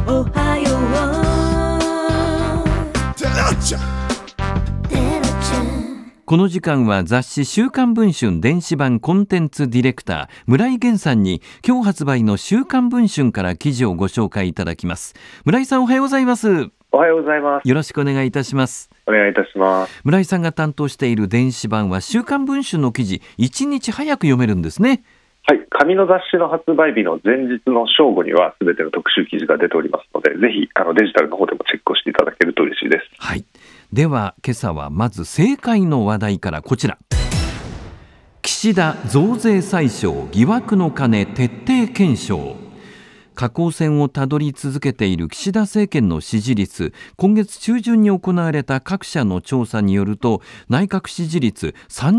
おはようテラちゃん。 この時間は雑誌週刊文春電子版コンテンツディレクター村井源さんに今日発売の週刊文春から記事をご紹介いただきます。村井さん、おはようございます。 おはようございます。 よろしくお願いいたします。 お願いいたします。 村井さんが担当している電子版は週刊文春の記事1日早く読めるんですね。 はい、紙の雑誌の発売日の前日の正午には全ての特集記事が出ておりますので、ぜひデジタルの方でもチェックをしていただけると嬉しいです。 はい、では今朝はまず政界の話題からこちら。岸田増税再招疑惑の金徹底検証。下降線をたどり続けている岸田政権の支持率、今月中旬に行われた各社の調査によると内閣支持率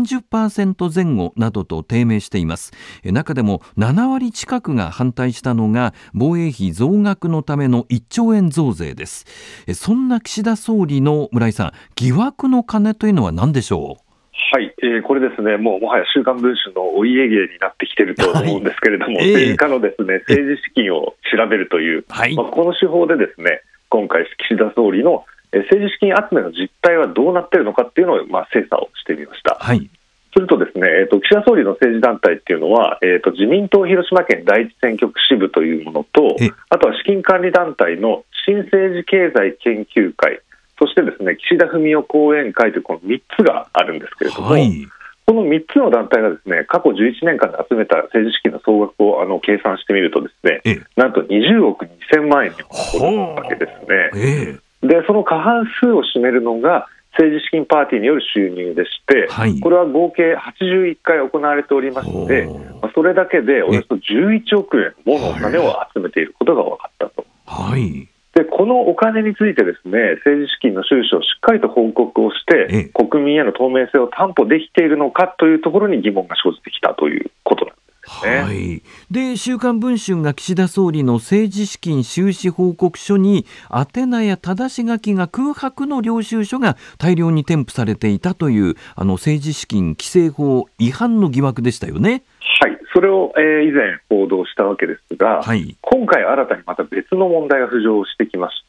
30% 前後などと低迷しています。中でも7割近くが反対したのが防衛費増額のための1兆円増税です。そんな岸田総理の村井さん、疑惑の金というのは何でしょう？ はい、これですね、もはや週刊文春のお家芸になってきていると思うんですけれども、政治家のですね、政治資金を調べるという、この手法でですね、今回岸田総理の政治資金集めの実態はどうなっているのかっていうのを精査をしてみました。 はい、 するとですね、岸田総理の政治団体っていうのは、自民党広島県第一選挙区支部というものと、あとは資金管理団体の新政治経済研究会、そしてですね、岸田文雄後援会というこの3つがあるんですけれども、この3つの団体がですね、過去11年間で集めた政治資金の総額を計算してみるとですね、なんと20億2000万円にも上るわけですね。で、その過半数を占めるのが政治資金パーティーによる収入でして、これは合計81回行われておりまして、それだけでおよそ11億円ものお金を集めていることが分かったと。で、このお金についてですね、政治資金の収支をしっかりと報告をして、国民への透明性を担保できているのかというところに疑問が生じてきたということなんですね。 で、週刊文春が岸田総理の政治資金収支報告書に宛名や正し書きが空白の領収書が大量に添付されていたという政治資金規正法違反の疑惑でしたよね。 はい、それを、以前報道したわけですが、今回新たにまた別の問題が浮上してきまして、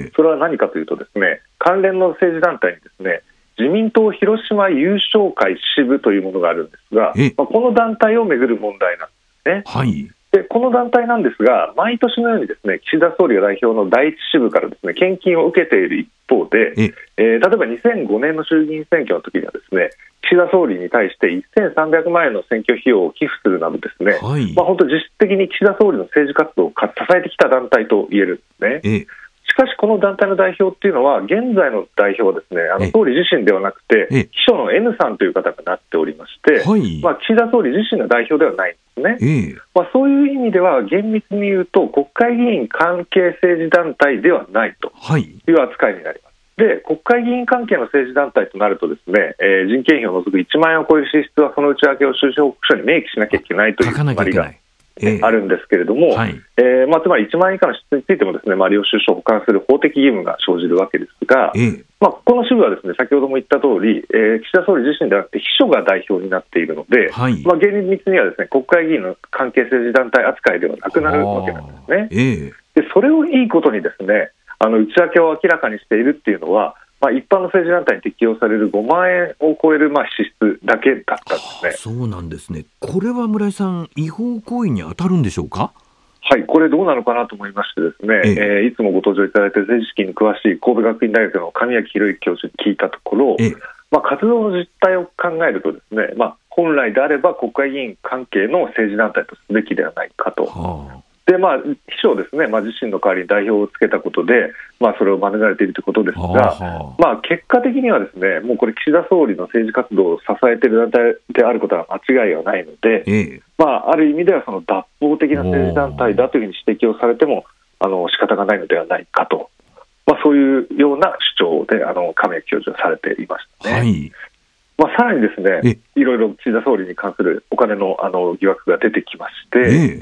それは何かというとですね、関連の政治団体にですね、自民党広島優勝会支部というものがあるんですが、この団体をめぐる問題なんですね。で、この団体なんですが、毎年のようにですね、岸田総理が代表の第一支部からですね、献金を受けている一方で、例えば2005年の衆議院選挙の時にはですね、岸田総理に対して1300万円の選挙費用を寄付するなどですね、本当実質的に岸田総理の政治活動を支えてきた団体と言えるんですね。しかしこの団体の代表っていうのは、現在の代表はですね、総理自身ではなくて秘書の N さんという方がなっておりまして、岸田総理自身が代表ではないんですね。そういう意味では厳密に言うと国会議員関係政治団体ではないという扱いになります。で、国会議員関係の政治団体となるとですね、人件費を除く1万円を超える支出はその内訳を収支報告書に明記しなきゃいけないという決まりがあるんですけれども、つまり1万円以下の支出についてもですね、領収書を保管する法的義務が生じるわけですが、この支部はですね、先ほども言った通り、岸田総理自身ではなくて秘書が代表になっているので、厳密にはですね、国会議員の関係政治団体扱いではなくなるわけなんですね。で、それをいいことにですね、内訳を明らかにしているっていうのは、一般の政治団体に適用される5万円を超える支出だけだったんですね。 そうなんですね。これは村井さん、違法行為に当たるんでしょうか？ はい、これどうなのかなと思いましてですね、いつもご登場いただいて政治資金に詳しい神戸学院大学の神谷博之教授に聞いたところ、活動の実態を考えるとですね、本来であれば国会議員関係の政治団体とすべきではないかと。で、秘書をですね、自身の代わりに代表をつけたことで、それを免れているということですが、結果的にはですね、もうこれ岸田総理の政治活動を支えている団体であることは間違いはないので、ある意味ではその脱法的な政治団体だというふうに指摘をされても仕方がないのではないかと、そういうような主張で亀谷教授はされていましたね。さらにですね、いろいろ岸田総理に関するお金の疑惑が出てきまして、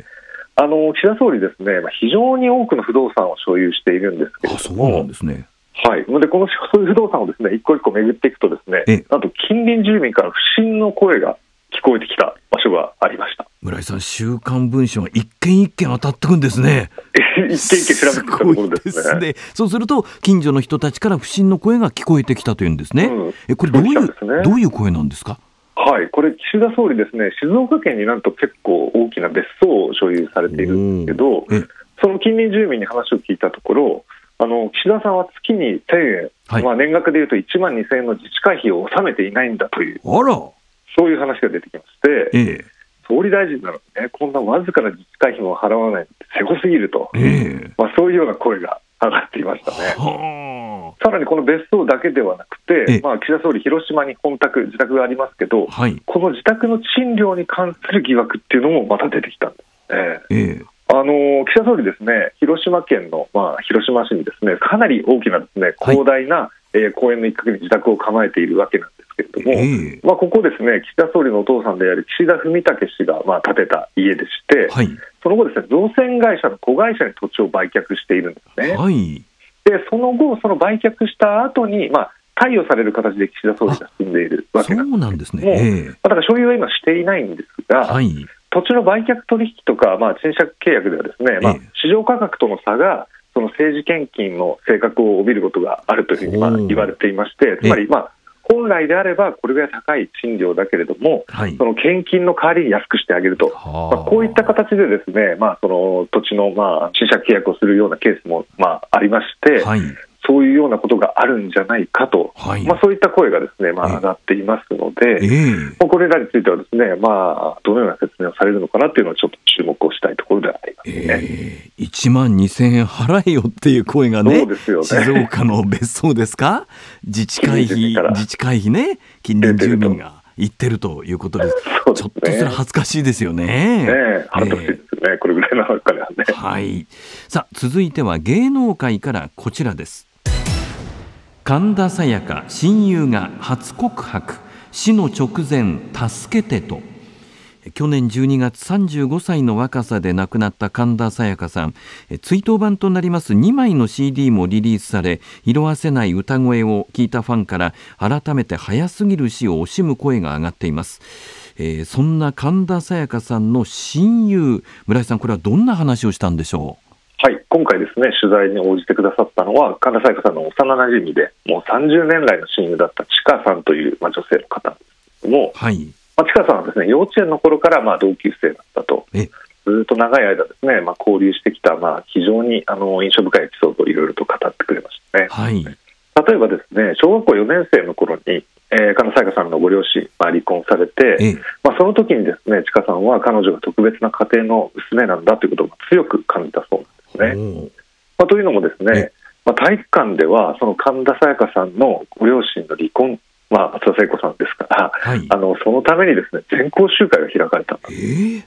岸田総理ですね、非常に多くの不動産を所有しているんですけれども、でこの不動産をですね、一個一個巡っていくとですね、なんと近隣住民から不審の声が聞こえてきた場所がありました。 村井さん、週刊文春は一件一件当たってくんですね。 一軒一軒調べてきたところですね。 そうすると近所の人たちから不審の声が聞こえてきたというんですね。これどういう声なんですか？ はい、これ岸田総理ですね、静岡県になんと結構大きな別荘を所有されているんですけど、その近隣住民に話を聞いたところ、岸田さんは月に1000円、年額でいうと1万2000円の自治会費を納めていないんだという、そういう話が出てきまして、総理大臣なのにね、こんなわずかな自治会費も払わないってせこすぎると、そういうような声が上がっていましたね。さらにこの別荘だけではなくて、岸田総理、広島に自宅がありますけど、この自宅の賃料に関する疑惑っていうのもまた出てきたんですね。岸田総理ですね、広島県の、広島市にですね、かなり大きなですね、広大な、公園の一角に自宅を構えているわけなんですけれども、ここですね、岸田総理のお父さんである岸田文武氏が建てた家でして、その後ですね、造船会社の子会社に土地を売却しているんですね。でその後、その売却した後に、貸与される形で岸田総理が住んでいるわけなんですけども、だから所有は今していないんですが、土地の売却取引とか、賃借契約ではですね、市場価格との差がその政治献金の性格を帯びることがあるというふうに言われていまして、つまり本来であればこれぐらい高い賃料だけれども、その献金の代わりに安くしてあげると、こういった形でですね、その土地の賃借契約をするようなケースもありまして、そういうようなことがあるんじゃないかと、そういった声がですね、上がっていますので、これらについてはですね、どのような説明をされるのかなというのはちょっと注目をしたいところではありますね。 1万2000円払えよっていう声がね、静岡の別荘ですか、自治会費ね、近隣住民が言ってるということです。ちょっとそれ恥ずかしいですよね。 恥ずかしいですね、これぐらいのお金はね。 さあ、続いては芸能界からこちらです。神田沙也加親友が初告白、死の直前助けてと。去年12月35歳の若さで亡くなった神田沙也加さん、追悼版となります2枚の CD もリリースされ、色あせない歌声を聞いたファンから改めて早すぎる死を惜しむ声が上がっています。そんな神田沙也加さんの親友、村井さん、これはどんな話をしたんでしょう？ はい、今回ですね、取材に応じてくださったのは神田沙也加さんの幼なじみでもう30年来の親友だったちかさんという、女性の方なんですけども、ちかさんはですね、幼稚園の頃から同級生だったと、ずっと長い間ですね、交流してきた、非常に印象深いエピソードをいろいろと語ってくれましたね。例えばですね、小学校4年生の頃に神田沙也加さんのご両親、離婚されて、その時にですね、ちかさんは彼女が特別な家庭の娘なんだということを強く感じたそうなんですね。というのもですね、体育館ではその神田沙也加さんのご両親の離婚、松田聖子さんですから、そのためにですね、全校集会が開かれたんです。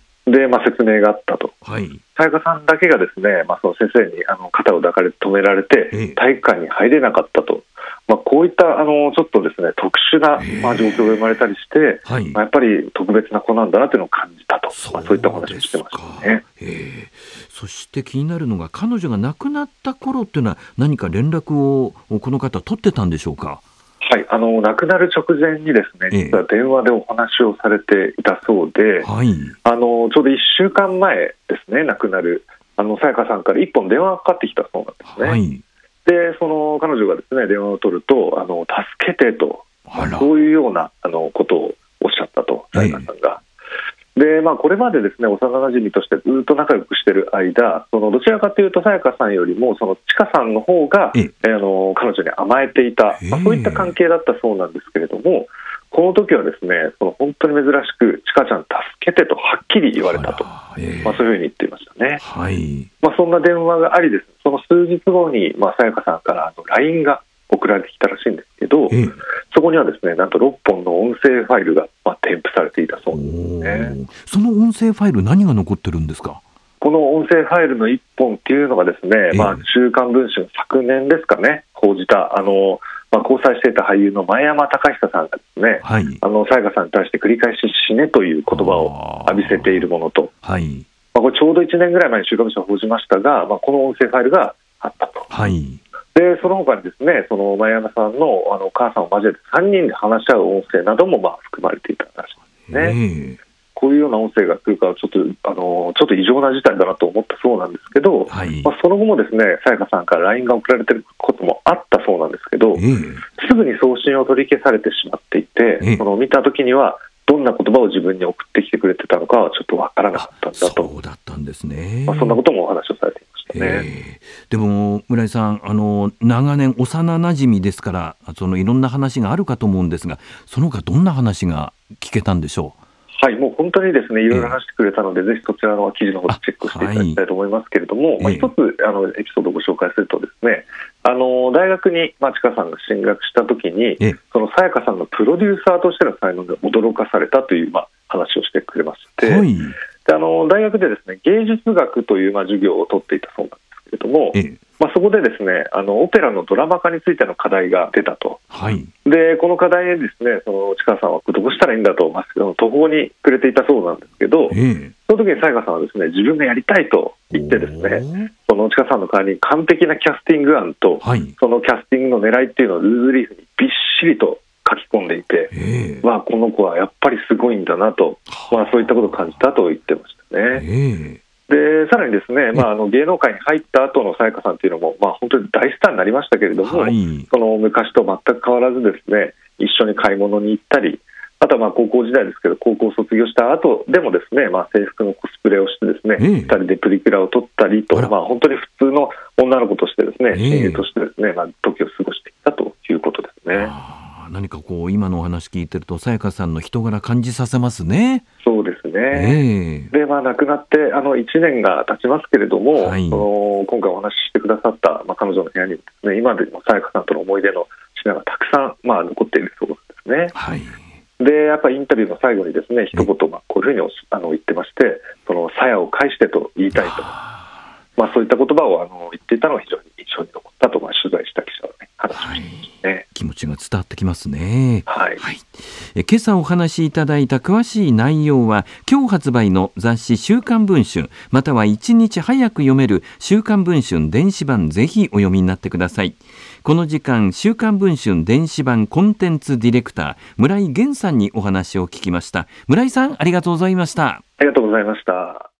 で、説明があったと。沙也加さんだけがですね、その先生に肩を抱かれて止められて、体育館に入れなかったと。こういったちょっとですね、特殊な状況が生まれたりして、やっぱり特別な子なんだなというのを感じたと、そういったお話をしてましたね。 そして気になるのが、彼女が亡くなった頃っていうのは何か連絡をこの方取ってたんでしょうか？ 亡くなる直前にですね、実は電話でお話をされていたそうで、ちょうど1週間前ですね、亡くなる沙也加さんから1本電話がかかってきたそうなんですね。で、その彼女がですね、電話を取ると助けてと、そういうようなことをおっしゃったと、沙也加さんが。で、これまでですね、幼なじみとしてずっと仲良くしている間、どちらかというと沙也加さんよりもそのちかさんの方が彼女に甘えていた、そういった関係だったそうなんですけれども、この時はですね、本当に珍しくちかちゃん助けてとはっきり言われたと、そういうふうに言っていましたね。そんな電話がありです、その数日後に沙也加さんから LINE が送られてきたらしいんですけど、そこにはですね、なんと6本の音声ファイルが添付されていたそうですね。 その音声ファイル、何が残ってるんですか？ この音声ファイルの1本っていうのがですね、週刊文春昨年ですかね、報じた交際していた俳優の前山隆久さんがですね、沙也加さんに対して繰り返し死ねという言葉を浴びせているものと、これちょうど1年ぐらい前に週刊文春は報じましたが、この音声ファイルがあったと。で、その他にですね、その前山さんのお母さんを交えて3人で話し合う音声なども含まれていたらしいですね。 こういうような音声が来るからちょっと異常な事態だなと思ったそうなんですけど、はい、その後もですね、沙也加さんから LINE が送られていることもあったそうなんですけど、すぐに送信を取り消されてしまっていて、見たときにはどんな言葉を自分に送ってきてくれてたのかはちょっとわからなかったんだと。 そうだったんですね。 そんなこともお話をされていましたね。 でも村井さん、長年幼なじみですから、いろんな話があるかと思うんですが、その他どんな話が聞けたんでしょう。 はい、もう本当にですね、いろいろ話してくれたので、ぜひそちらの記事の方チェックしていただきたいと思いますけれども、一つエピソードをご紹介するとですね、大学にちかさんが進学したときに、その沙也加さんのプロデューサーとしての才能で驚かされたという話をしてくれまして、で大学でですね、芸術学という授業を取っていたそうなんですけれども、そこでですね、オペラのドラマ化についての課題が出たと。でこの課題でですね、ちかさんはどうしたらいいんだと、途方に暮れていたそうなんですけど、その時に沙也加さんはですね、自分がやりたいと言ってですね、そのちかさんの代わりに完璧なキャスティング案と、そのキャスティングの狙いっていうのをルーズリーフにびっしりと書き込んでいて、この子はやっぱりすごいんだなと、そういったことを感じたと言ってましたね。でさらにですね、芸能界に入った後の沙也加さんというのも、本当に大スターになりましたけれども、その昔と全く変わらずですね、一緒に買い物に行ったり、あとは高校時代ですけど、高校を卒業した後でもですね、制服のコスプレをしてですね、2人でプリクラを撮ったりと、本当に普通の女の子としてですね、親友としてですね、時を過ごしてきたということですね。 何か今のお話聞いてると、沙也加さんの人柄感じさせますね。 そうですね。で亡くなって1年が経ちますけれども、今回お話ししてくださった彼女の部屋にですね、今でも沙也加さんとの思い出の品がたくさん残っているそうですね。でやっぱりインタビューの最後にですね、一言こういうふうに言ってまして、さやを返してと言いたいと、そういった言葉を言っていたのが非常に印象に残ったと、取材した記者はね、話をしていますね。 気持ちが伝わってきますね。今朝お話しいただいた詳しい内容は、今日発売の雑誌週刊文春、または1日早く読める週刊文春電子版、ぜひお読みになってください。この時間、週刊文春電子版コンテンツディレクター村井源さんにお話を聞きました。村井さん、ありがとうございました。 ありがとうございました。